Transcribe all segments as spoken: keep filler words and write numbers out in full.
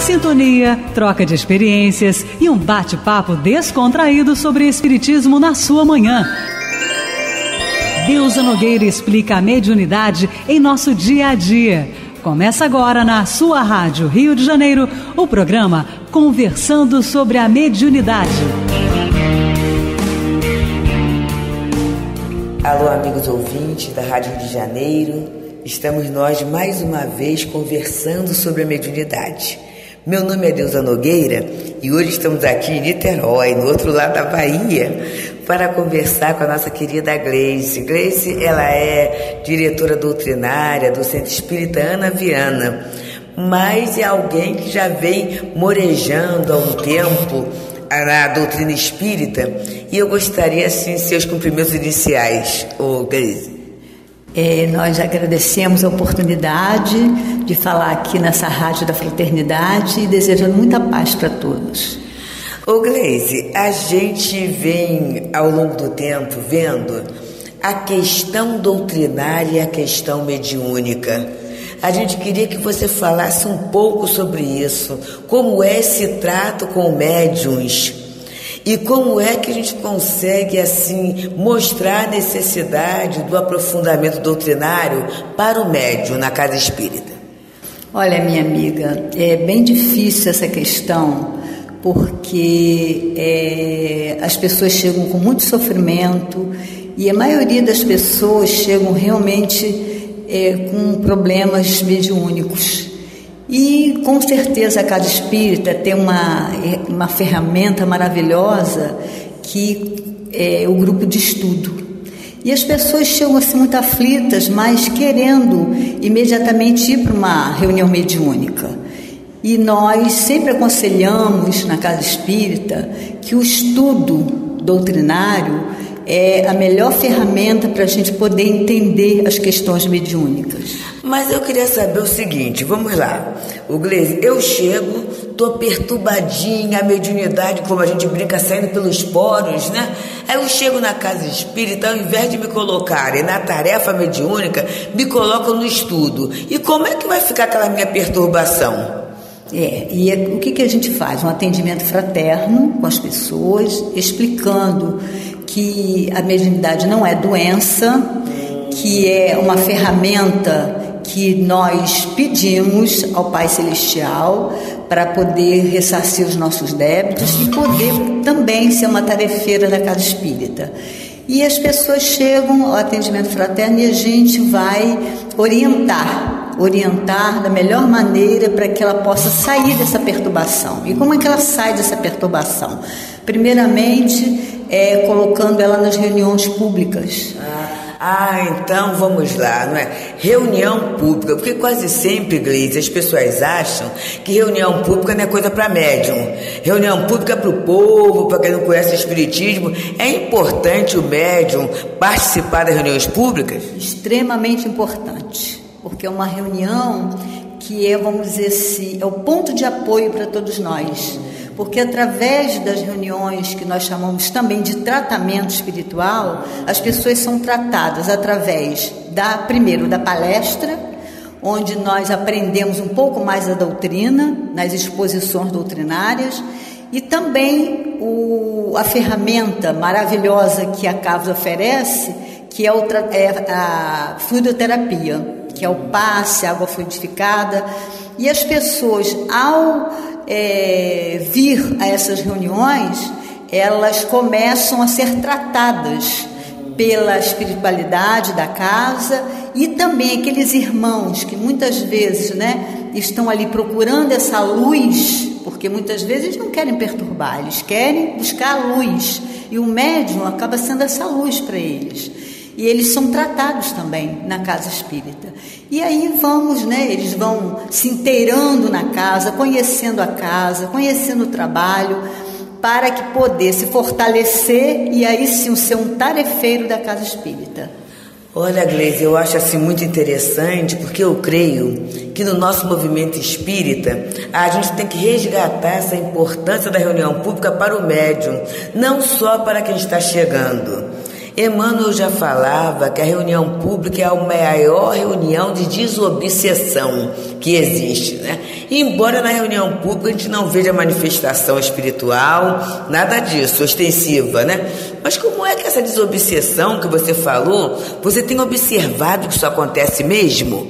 Sintonia, troca de experiências e um bate-papo descontraído sobre espiritismo na sua manhã. Deusa Nogueira explica a mediunidade em nosso dia a dia. Começa agora na sua rádio Rio de Janeiro o programa Conversando sobre a Mediunidade. Alô, amigos ouvintes da Rádio Rio de Janeiro. Estamos nós mais uma vez conversando sobre a mediunidade. Meu nome é Deusa Nogueira e hoje estamos aqui em Niterói, no outro lado da Bahia, para conversar com a nossa querida Gleice. Gleice, ela é diretora doutrinária do Centro Espírita Ana Viana, mas é alguém que já vem morejando há um tempo na doutrina espírita, e eu gostaria, assim, seus cumprimentos iniciais, ô Gleice. É, nós agradecemos a oportunidade de falar aqui nessa Rádio da Fraternidade e desejando muita paz para todos. Ô Gleice, a gente vem ao longo do tempo vendo a questão doutrinária e a questão mediúnica. A gente queria que você falasse um pouco sobre isso, como é esse trato com médiuns e como é que a gente consegue, assim, mostrar a necessidade do aprofundamento doutrinário para o médium na casa espírita. Olha, minha amiga, é bem difícil essa questão, porque é, as pessoas chegam com muito sofrimento e a maioria das pessoas chegam realmente é, com problemas mediúnicos. E com certeza a casa espírita tem uma, uma ferramenta maravilhosa que é o grupo de estudo. E as pessoas chegam assim muito aflitas, mas querendo imediatamente ir para uma reunião mediúnica. E nós sempre aconselhamos na casa espírita que o estudo doutrinário é a melhor ferramenta para a gente poder entender as questões mediúnicas. Mas eu queria saber o seguinte, vamos lá. O Gleice, eu chego, tô perturbadinha, a mediunidade, como a gente brinca, saindo pelos poros, né? Aí eu chego na casa espírita, ao invés de me colocarem na tarefa mediúnica, me colocam no estudo. E como é que vai ficar aquela minha perturbação? É, e é, o que, que a gente faz? Um atendimento fraterno com as pessoas, explicando que a mediunidade não é doença, que é uma ferramenta que nós pedimos ao Pai Celestial para poder ressarcir os nossos débitos e poder também ser uma tarefeira da casa espírita. E as pessoas chegam ao atendimento fraterno e a gente vai orientar, orientar da melhor maneira para que ela possa sair dessa perturbação. E como é que ela sai dessa perturbação? Primeiramente, é, colocando ela nas reuniões públicas. Ah, então vamos lá, não é? Reunião pública, porque quase sempre, Gleice, as pessoas acham que reunião pública não é coisa para médium. Reunião pública é para o povo, para quem não conhece o espiritismo. É importante o médium participar das reuniões públicas? Extremamente importante, porque é uma reunião que é, vamos dizer assim, é o ponto de apoio para todos nós. Porque através das reuniões que nós chamamos também de tratamento espiritual, as pessoas são tratadas através da, primeiro, da palestra, onde nós aprendemos um pouco mais da doutrina, nas exposições doutrinárias, e também o, a ferramenta maravilhosa que a CAVS oferece, que é, o, é a fluidoterapia, que é o passe, a água fluidificada, e as pessoas, ao É, vir a essas reuniões, elas começam a ser tratadas pela espiritualidade da casa e também aqueles irmãos que muitas vezes, né, estão ali procurando essa luz, porque muitas vezes eles não querem perturbar, eles querem buscar a luz, e o médium acaba sendo essa luz para eles. E eles são tratados também na casa espírita. E aí vamos, né, eles vão se inteirando na casa, conhecendo a casa, conhecendo o trabalho, para que poder se fortalecer e aí sim ser um tarefeiro da casa espírita. Olha, Gleice, eu acho assim muito interessante, porque eu creio que no nosso movimento espírita a gente tem que resgatar essa importância da reunião pública para o médium, não só para quem está chegando. Emmanuel já falava que a reunião pública é a maior reunião de desobsessão que existe, né? E embora na reunião pública a gente não veja manifestação espiritual, nada disso, ostensiva, né? Mas como é que essa desobsessão que você falou, você tem observado que isso acontece mesmo?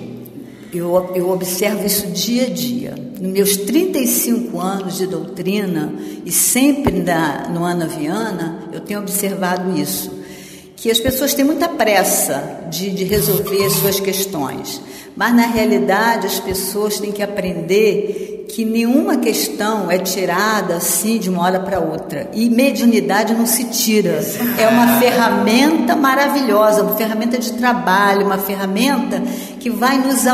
Eu, eu observo isso dia a dia. Nos meus trinta e cinco anos de doutrina, e sempre na, no Ana Viana, eu tenho observado isso. Que as pessoas têm muita pressa de, de resolver as suas questões. Mas, na realidade, as pessoas têm que aprender que nenhuma questão é tirada assim de uma hora para outra. E mediunidade não se tira. É uma ferramenta maravilhosa, uma ferramenta de trabalho, uma ferramenta que vai nos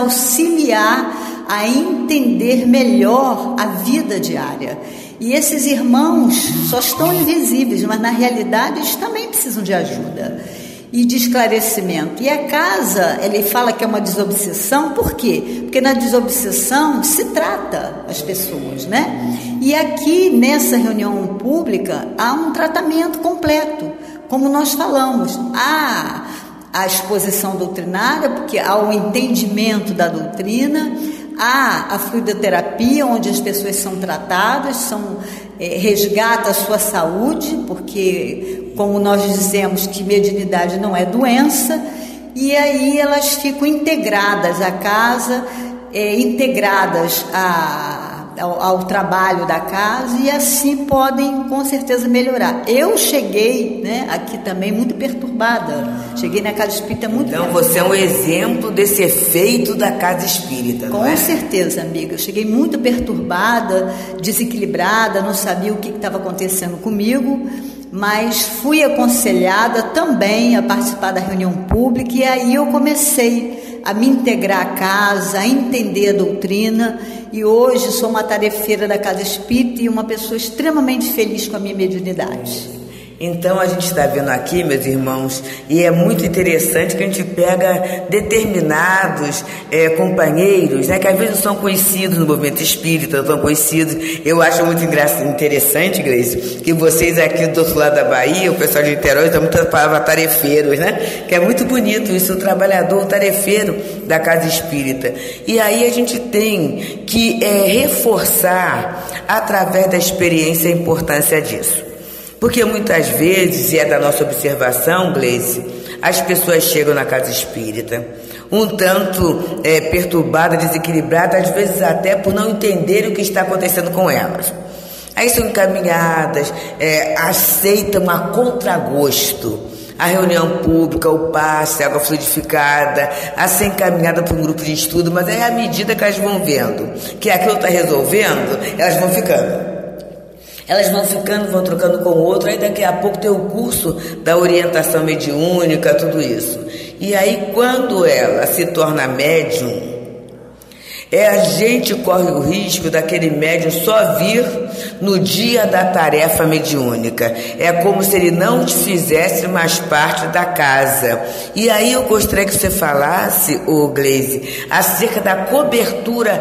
auxiliar a entender melhor a vida diária. E esses irmãos só estão invisíveis, mas na realidade eles também precisam de ajuda e de esclarecimento. E a casa, ele fala que é uma desobsessão, por quê? Porque na desobsessão se trata as pessoas, né? E aqui nessa reunião pública há um tratamento completo, como nós falamos. Há a exposição doutrinária, porque há o entendimento da doutrina, há a fluidoterapia, onde as pessoas são tratadas, são, é, resgata a sua saúde, porque, como nós dizemos, que mediunidade não é doença, e aí elas ficam integradas à casa, é, integradas a, ao, ao trabalho da casa, e assim podem, com certeza, melhorar. Eu cheguei, né, aqui também muito perturbada, cheguei na casa espírita muito Então perturbada. você é um exemplo desse efeito da casa espírita, não é? Com certeza, amiga. Eu cheguei muito perturbada, desequilibrada, não sabia o que estava acontecendo comigo, mas fui aconselhada também a participar da reunião pública, e aí eu comecei a me integrar à casa, a entender a doutrina, e hoje sou uma tarefeira da casa espírita e uma pessoa extremamente feliz com a minha mediunidade. Então a gente está vendo aqui, meus irmãos, e é muito interessante que a gente pega determinados é, companheiros, né, que às vezes não são conhecidos no movimento espírita, não são conhecidos. Eu acho muito interessante, Gleice, que vocês aqui do outro lado da Bahia, o pessoal de Niterói, tem muita palavra tarefeiros, né? Que é muito bonito isso, o trabalhador, o tarefeiro da casa espírita. E aí a gente tem que é, reforçar, através da experiência, a importância disso. Porque muitas vezes, e é da nossa observação, Gleice, as pessoas chegam na casa espírita um tanto é, perturbadas, desequilibradas, às vezes até por não entenderem o que está acontecendo com elas. Aí são encaminhadas, é, aceitam a contragosto a reunião pública, o passe, a água fluidificada, a ser encaminhada para um grupo de estudo, mas é à medida que elas vão vendo que aquilo está resolvendo, elas vão ficando. Elas vão ficando, vão trocando com o outro, aí daqui a pouco tem o curso da orientação mediúnica, tudo isso. E aí quando ela se torna médium, é, a gente corre o risco daquele médium só vir no dia da tarefa mediúnica. É como se ele não fizesse mais parte da casa. E aí eu gostaria que você falasse, ô Gleise, acerca da cobertura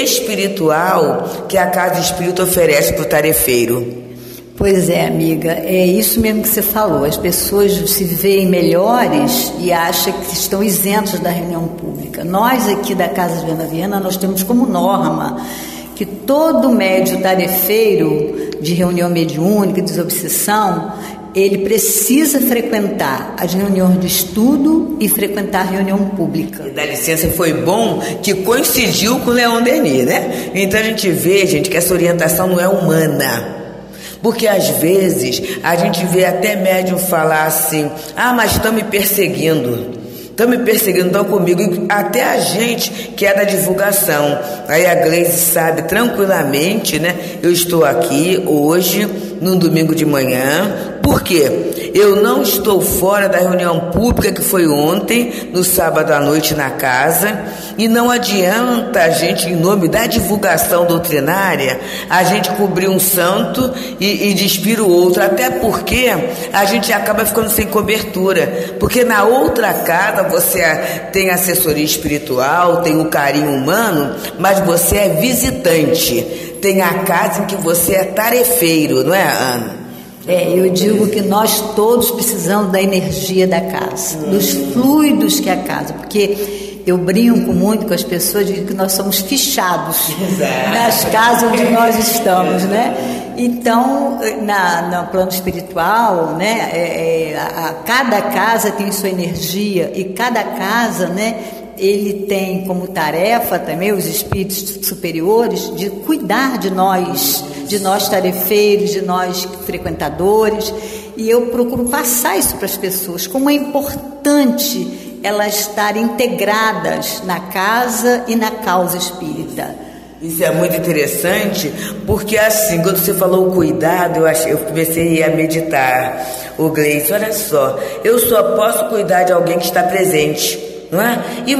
espiritual que a casa espírita oferece para o tarefeiro. Pois é, amiga, é isso mesmo que você falou. As pessoas se veem melhores e acham que estão isentos da reunião pública. Nós aqui da Casa de Ana Viana, nós temos como norma que todo médium tarefeiro de reunião mediúnica, de desobsessão, ele precisa frequentar as reuniões de estudo e frequentar a reunião pública. E dá licença, foi bom que coincidiu com o Leon Denis, né? Então a gente vê, gente, que essa orientação não é humana. Porque às vezes a gente vê até médium falar assim: ah, mas estão me perseguindo, estão me perseguindo, estão comigo. E até a gente que é da divulgação. Aí a Gleice sabe tranquilamente, né? Eu estou aqui hoje, num domingo de manhã. Por quê? Eu não estou fora da reunião pública que foi ontem, no sábado à noite na casa, e não adianta a gente, em nome da divulgação doutrinária, a gente cobrir um santo e, e despir o outro, até porque a gente acaba ficando sem cobertura, porque na outra casa você tem assessoria espiritual, tem o carinho humano, mas você é visitante, tem a casa em que você é tarefeiro, não é, Ana? É, eu digo que nós todos precisamos da energia da casa, hum. dos fluidos que é a casa, porque eu brinco muito com as pessoas, digo que nós somos fichados Exato. nas casas onde nós estamos, né? Então, na, no plano espiritual, né, é, é, a, a, cada casa tem sua energia e cada casa, né, ele tem como tarefa também os espíritos superiores de cuidar de nós, de nós tarefeiros, de nós frequentadores, e eu procuro passar isso para as pessoas, como é importante elas estarem integradas na casa e na causa espírita. Isso é muito interessante, porque assim, quando você falou o cuidado, eu, achei, eu comecei a meditar. Ô Gleice, olha só, eu só posso cuidar de alguém que está presente, não é?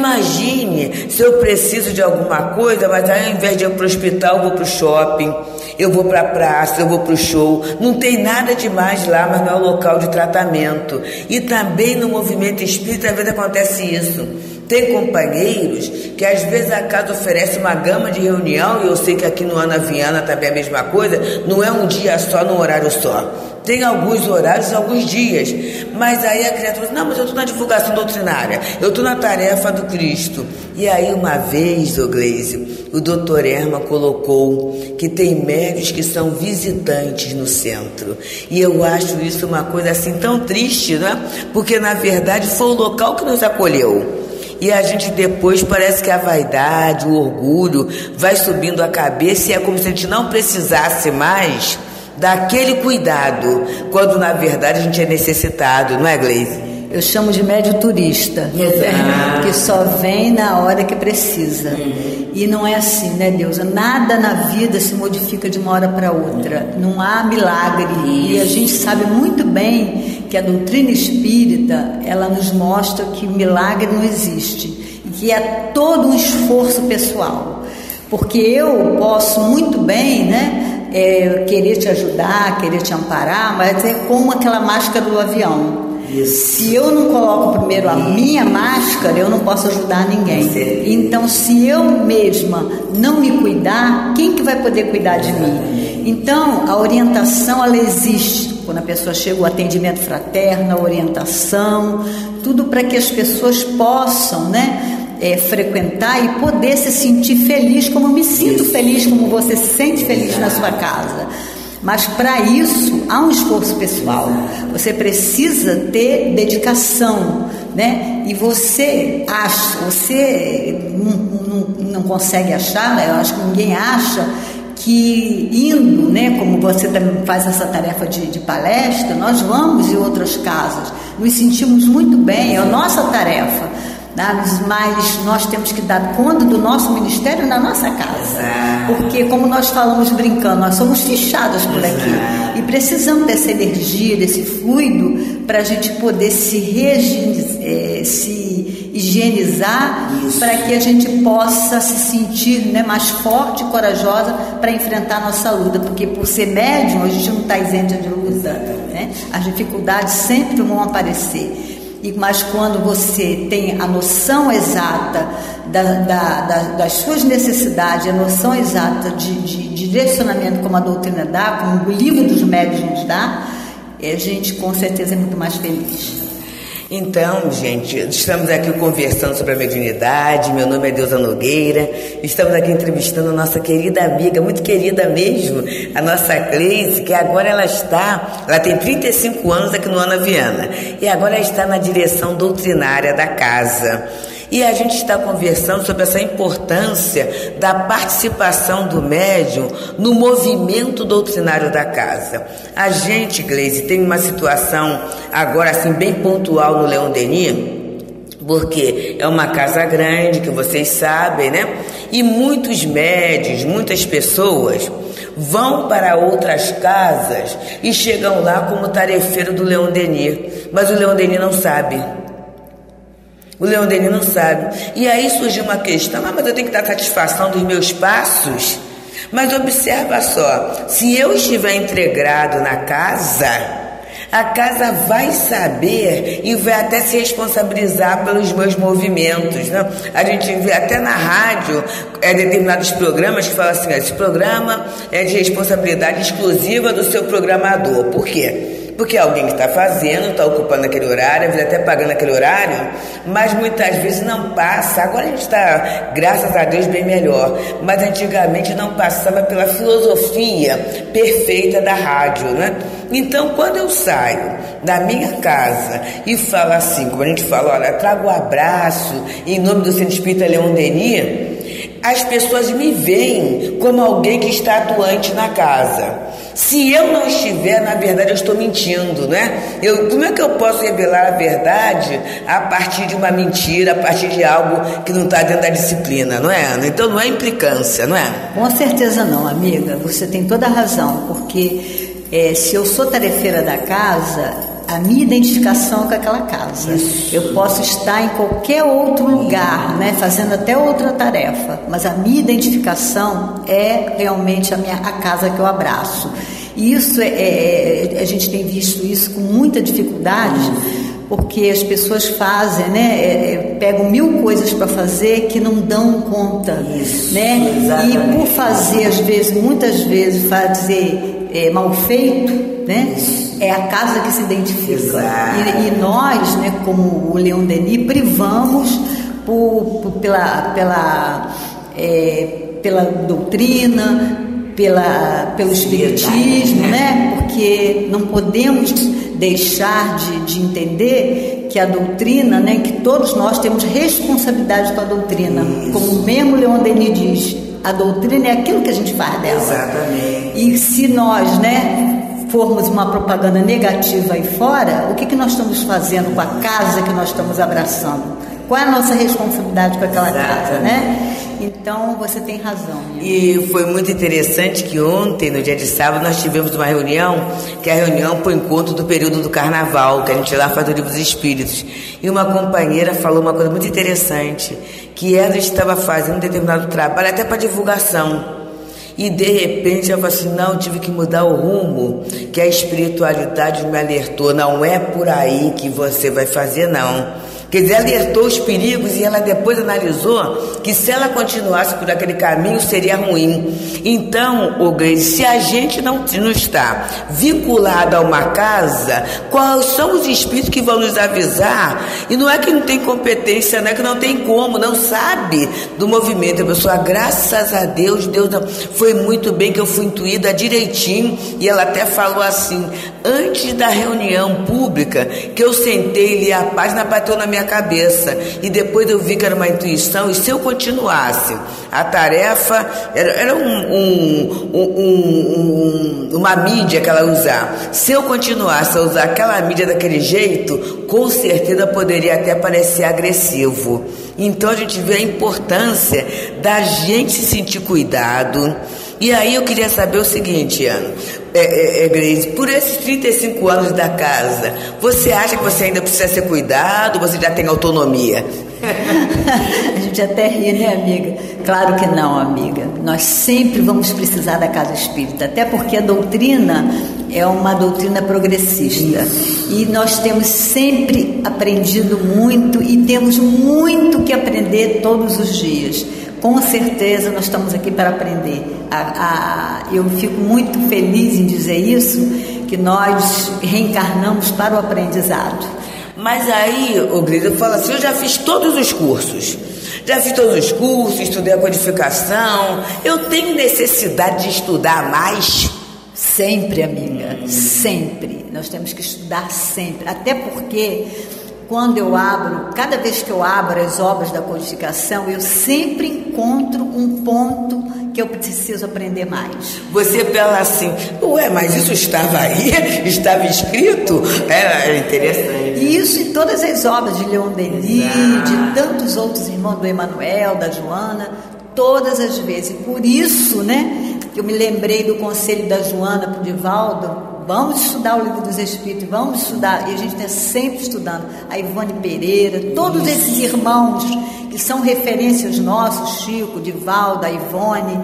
Imagine se eu preciso de alguma coisa, mas ao invés de ir para o hospital, eu vou para o shopping, eu vou para a praça, eu vou para o show. Não tem nada demais lá, mas não é o local de tratamento. E também no movimento espírita, às vezes acontece isso. Tem companheiros que às vezes a casa oferece uma gama de reunião, e eu sei que aqui no Ana Viana também é a mesma coisa, não é um dia só, num horário só. Tem alguns horários, alguns dias. Mas aí a criatura diz, não, mas eu estou na divulgação doutrinária, eu estou na tarefa do Cristo. E aí uma vez, ô Gleise, o doutor Erma colocou que tem médios que são visitantes no centro. E eu acho isso uma coisa assim tão triste, não é? Porque na verdade foi o local que nos acolheu. E a gente depois parece que a vaidade, o orgulho vai subindo a cabeça, e é como se a gente não precisasse mais daquele cuidado, quando na verdade a gente é necessitado, não é, Gleise? Eu chamo de médio turista, Exato. que só vem na hora que precisa. Uhum. E não é assim, né, Deus? Nada na vida se modifica de uma hora para outra. Não há milagre. Isso. E a gente sabe muito bem que a doutrina espírita, ela nos mostra que milagre não existe. E que é todo um esforço pessoal. Porque eu posso muito bem, né, é, querer te ajudar, querer te amparar, mas é como aquela máscara do avião. Isso. Se eu não coloco primeiro a minha máscara, eu não posso ajudar ninguém. Então, se eu mesma não me cuidar, quem que vai poder cuidar de mim? Então, a orientação, ela existe. Quando a pessoa chega, o atendimento fraterno, a orientação, tudo para que as pessoas possam, né, é, frequentar e poder se sentir feliz, como eu me sinto feliz, como você se sente feliz na sua casa. Mas para isso há um esforço pessoal. Você precisa ter dedicação, né? E você acha, você não, não, não consegue achar, né? Eu acho que ninguém acha que indo, né? Como você também faz essa tarefa de, de palestra, nós vamos em outras casas, nos sentimos muito bem, é a nossa tarefa. Mas nós temos que dar conta do nosso ministério na nossa casa, porque, como nós falamos brincando, nós somos fichadas por aqui e precisamos dessa energia, desse fluido, para a gente poder se, regi- se higienizar, para que a gente possa se sentir, né, mais forte e corajosa para enfrentar a nossa luta, porque por ser médium a gente não está isento de luta, né? As dificuldades sempre vão aparecer. Mas quando você tem a noção exata da, da, da, das suas necessidades, a noção exata de, de, de direcionamento, como a doutrina dá, como o livro dos médiuns nos dá, a gente com certeza é muito mais feliz. Então, gente, estamos aqui conversando sobre a mediunidade. Meu nome é Deusa Nogueira. Estamos aqui entrevistando a nossa querida amiga, muito querida mesmo, a nossa Gleice, que agora ela está, ela tem trinta e cinco anos aqui no Ana Viana, e agora ela está na direção doutrinária da casa. E a gente está conversando sobre essa importância da participação do médium no movimento doutrinário da casa. A gente, Gleise, tem uma situação agora assim bem pontual no Leon Denis, porque é uma casa grande, que vocês sabem, né? E muitos médiuns, muitas pessoas vão para outras casas e chegam lá como tarefeiro do Leon Denis, mas o Leon Denis não sabe. O Leon Denis não sabe. E aí surgiu uma questão, ah, mas eu tenho que dar satisfação dos meus passos. Mas observa só, se eu estiver integrado na casa, a casa vai saber e vai até se responsabilizar pelos meus movimentos, né? A gente vê até na rádio é, determinados programas que falam assim, esse programa é de responsabilidade exclusiva do seu programador. Por quê? Porque é alguém que está fazendo, está ocupando aquele horário, às vezes até pagando aquele horário, mas muitas vezes não passa. Agora a gente está, graças a Deus, bem melhor. Mas antigamente não passava pela filosofia perfeita da rádio, né? Então, quando eu saio da minha casa e falo assim, como a gente fala, olha, trago um abraço em nome do Centro Espírita Leon Denis, as pessoas me veem como alguém que está atuante na casa. Se eu não estiver, na verdade, eu estou mentindo, né? Eu, como é que eu posso revelar a verdade a partir de uma mentira, a partir de algo que não está dentro da disciplina, não é, Ana? Então não é implicância, não é? Com certeza não, amiga. Você tem toda a razão, porque é, se eu sou tarefeira da casa, a minha identificação é com aquela casa. Isso. Eu posso estar em qualquer outro lugar, né, fazendo até outra tarefa, mas a minha identificação é realmente a, minha, a casa que eu abraço. E isso é, é, a gente tem visto isso com muita dificuldade, porque as pessoas fazem, né, é, pegam mil coisas para fazer que não dão conta, isso, né? E por fazer, às vezes, muitas vezes, fazer é, mal feito, né? Isso. É a casa que se identifica. E, e nós, né, como o Leon Denis, privamos por, por, pela, pela, é, pela doutrina, pela, pelo espiritismo, né? Porque não podemos deixar de, de entender que a doutrina, né, que todos nós temos responsabilidade com a doutrina. Isso. Como o mesmo Leon Denis diz, a doutrina é aquilo que a gente faz dela. Exatamente. E se nós, né, formos uma propaganda negativa aí fora, o que, que nós estamos fazendo com a casa que nós estamos abraçando? Qual é a nossa responsabilidade com aquela Exatamente. Casa, né? Então, você tem razão. E foi muito interessante que ontem, no dia de sábado, nós tivemos uma reunião, que é a reunião para o encontro do período do Carnaval, que a gente lá faz do Livro dos Espíritos. E uma companheira falou uma coisa muito interessante, que ela estava fazendo um determinado trabalho, até para divulgação. E de repente ela falou assim, não, eu tive que mudar o rumo, que a espiritualidade me alertou, não é por aí que você vai fazer, não. Quer dizer, alertou os perigos e ela depois analisou que se ela continuasse por aquele caminho seria ruim. Então, ô Grace, se a gente não, não está vinculado a uma casa, quais são os espíritos que vão nos avisar? E não é que não tem competência, não é que não tem como, não sabe do movimento. A pessoa, graças a Deus, Deus não, foi muito bem que eu fui intuída direitinho. E ela até falou assim, antes da reunião pública, que eu sentei e li a página, bateu na minha cabeça, e depois eu vi que era uma intuição, e se eu continuasse a tarefa, era, era um, um, um, um, uma mídia que ela usava, se eu continuasse a usar aquela mídia daquele jeito, com certeza poderia até parecer agressivo. Então a gente vê a importância da gente se sentir cuidado. E aí eu queria saber o seguinte, Ana, é, é, é, Grace, por esses trinta e cinco anos da casa, você acha que você ainda precisa ser cuidado, você já tem autonomia? A gente até ri, né, amiga? Claro que não, amiga. Nós sempre vamos precisar da casa espírita, até porque a doutrina é uma doutrina progressista. Isso. E nós temos sempre aprendido muito e temos muito que aprender todos os dias. Com certeza nós estamos aqui para aprender. A, a, eu fico muito feliz em dizer isso, que nós reencarnamos para o aprendizado. Mas aí, ô Grace, eu falo assim, eu já fiz todos os cursos. Já fiz todos os cursos, estudei a codificação. Eu tenho necessidade de estudar mais? Sempre, amiga, sempre. Nós temos que estudar sempre. Até porque quando eu abro, cada vez que eu abro as obras da codificação, eu sempre encontro um ponto que eu preciso aprender mais. Você fala assim, ué, mas isso estava aí? Estava escrito? Era interessante. E isso em todas as obras de Leon Denis, de tantos outros irmãos do Emanuel, da Joana, todas as vezes. Por isso, né, eu me lembrei do conselho da Joana para o Divaldo, vamos estudar o Livro dos Espíritos, vamos estudar, e a gente está sempre estudando, a Ivone Pereira, todos Isso. esses irmãos que são referências nossos, Chico, Divaldo, a Ivone,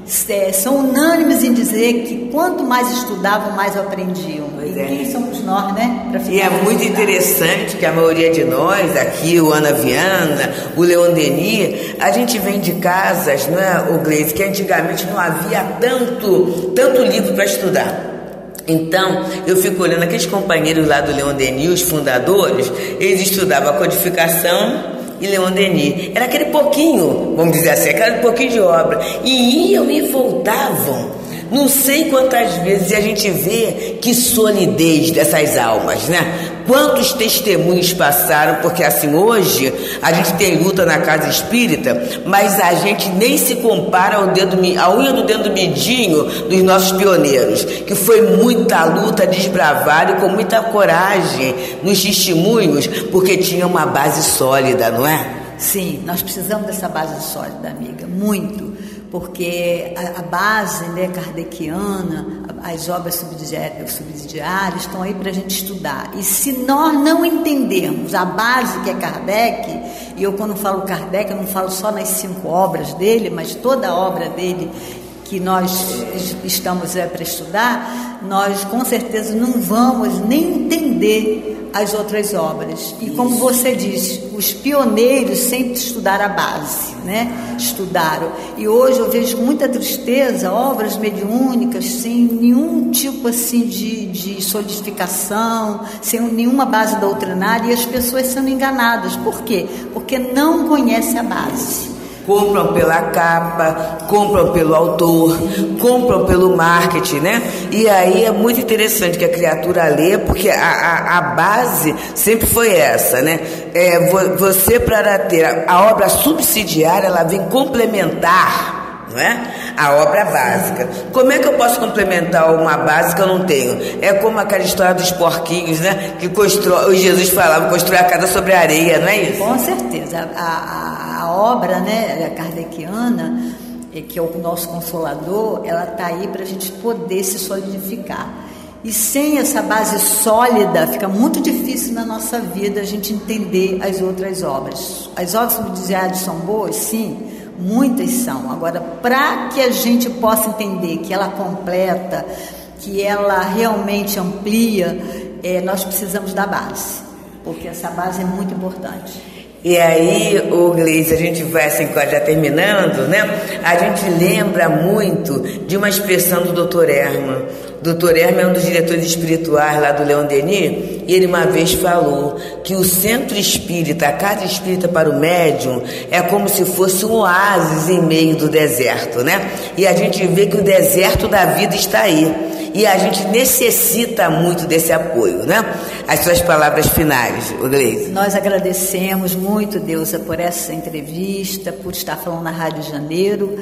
é, são unânimes em dizer que quanto mais estudavam, mais aprendiam. Pois e é. Quem somos nós, né? Pra e é muito estudar. Interessante que a maioria de nós, aqui, o Ana Viana, o Leon Denis, a gente vem de casas, não é, o Gleise, que antigamente não havia tanto, tanto livro para estudar. Então, eu fico olhando aqueles companheiros lá do Leon Denis, os fundadores, eles estudavam a codificação e Leon Denis. Era aquele pouquinho, vamos dizer assim, aquele pouquinho de obra. E iam e voltavam. Não sei quantas vezes a gente vê que solidez dessas almas, né? Quantos testemunhos passaram, porque assim, hoje a gente tem luta na casa espírita, mas a gente nem se compara ao dedo, a unha do dedo midinho dos nossos pioneiros, que foi muita luta, desbravada e com muita coragem nos testemunhos, porque tinha uma base sólida, não é? Sim, nós precisamos dessa base sólida, amiga, muito. Porque a, a base, né, kardeciana, as obras subsidiárias, subsidiárias estão aí para a gente estudar. E se nós não entendermos a base que é Kardec, e eu quando falo Kardec, eu não falo só nas cinco obras dele, mas toda a obra dele que nós estamos é, para estudar, nós com certeza não vamos nem entender as outras obras. E como Isso. você diz, os pioneiros sempre estudaram a base, né? Estudaram. E hoje eu vejo com muita tristeza obras mediúnicas sem nenhum tipo assim de, de solidificação, sem nenhuma base doutrinária, e as pessoas sendo enganadas. Por quê? Porque não conhecem a base. Compram pela capa, compram pelo autor, compram pelo marketing, né? E aí é muito interessante que a criatura lê, porque a, a, a base sempre foi essa, né? É, você, para ter a, a obra subsidiária, ela vem complementar, não é? A obra básica. Como é que eu posso complementar uma base que eu não tenho? É como aquela história dos porquinhos, né? Que constrói, Jesus falava, constrói a casa sobre a areia, não é isso? Com certeza. A, a, a obra, né, a kardeciana, que é o nosso consolador, ela está aí para a gente poder se solidificar. E sem essa base sólida, fica muito difícil na nossa vida a gente entender as outras obras. As obras subsidiárias são boas? Sim. Muitas são. Agora, para que a gente possa entender que ela completa, que ela realmente amplia, é, nós precisamos da base, porque essa base é muito importante. E aí, ô Gleise, a gente vai assim, já terminando, né? A gente lembra muito de uma expressão do doutor Herman. O doutor Herman é um dos diretores espirituais lá do Leon Denis, e ele uma vez falou que o centro espírita, a casa espírita para o médium, é como se fosse um oásis em meio do deserto, né? E a gente vê que o deserto da vida está aí. E a gente necessita muito desse apoio, né? As suas palavras finais, Gleise. Nós agradecemos muito, Deusa, por essa entrevista, por estar falando na Rádio Janeiro,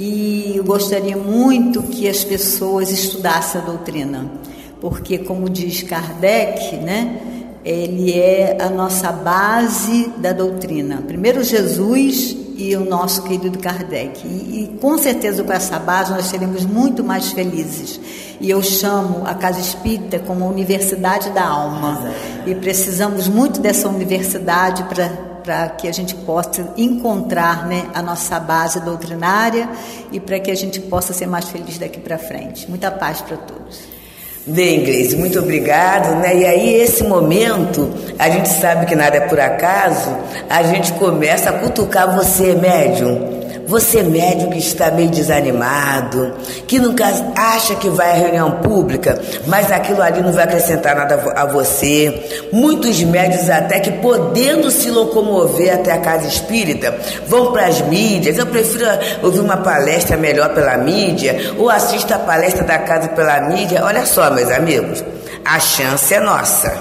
e eu gostaria muito que as pessoas estudassem a doutrina, porque, como diz Kardec, né, ele é a nossa base da doutrina. Primeiro Jesus e o nosso querido Kardec. E, e com certeza com essa base nós seremos muito mais felizes. E eu chamo a Casa Espírita como a Universidade da Alma. E precisamos muito dessa universidade para que a gente possa encontrar, né, a nossa base doutrinária e para que a gente possa ser mais feliz daqui para frente. Muita paz para todos. Bem, Gleise, muito obrigado, né? E aí, esse momento, a gente sabe que nada é por acaso, a gente começa a cutucar você, médium. Você, médium que está meio desanimado, que nunca acha que vai à reunião pública, mas aquilo ali não vai acrescentar nada a você. Muitos médiuns até que, podendo se locomover até a casa espírita, vão para as mídias. Eu prefiro ouvir uma palestra melhor pela mídia, ou assista a palestra da casa pela mídia. Olha só, meus amigos, a chance é nossa,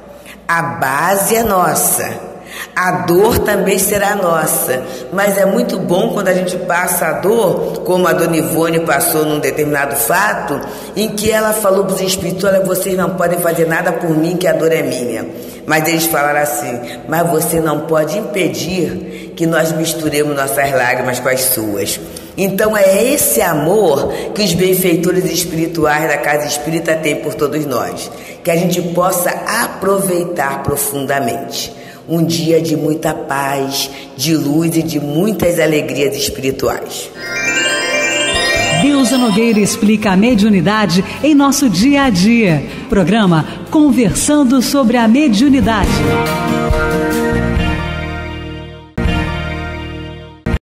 a base é nossa. A dor também será nossa, mas é muito bom quando a gente passa a dor, como a Dona Ivone passou num determinado fato, em que ela falou para os espíritos: olha, vocês não podem fazer nada por mim, que a dor é minha. Mas eles falaram assim: mas você não pode impedir que nós misturemos nossas lágrimas com as suas. Então é esse amor que os benfeitores espirituais da Casa Espírita têm por todos nós, que a gente possa aproveitar profundamente. Um dia de muita paz, de luz e de muitas alegrias espirituais. Deusa Nogueira explica a mediunidade em nosso dia a dia. Programa Conversando sobre a Mediunidade.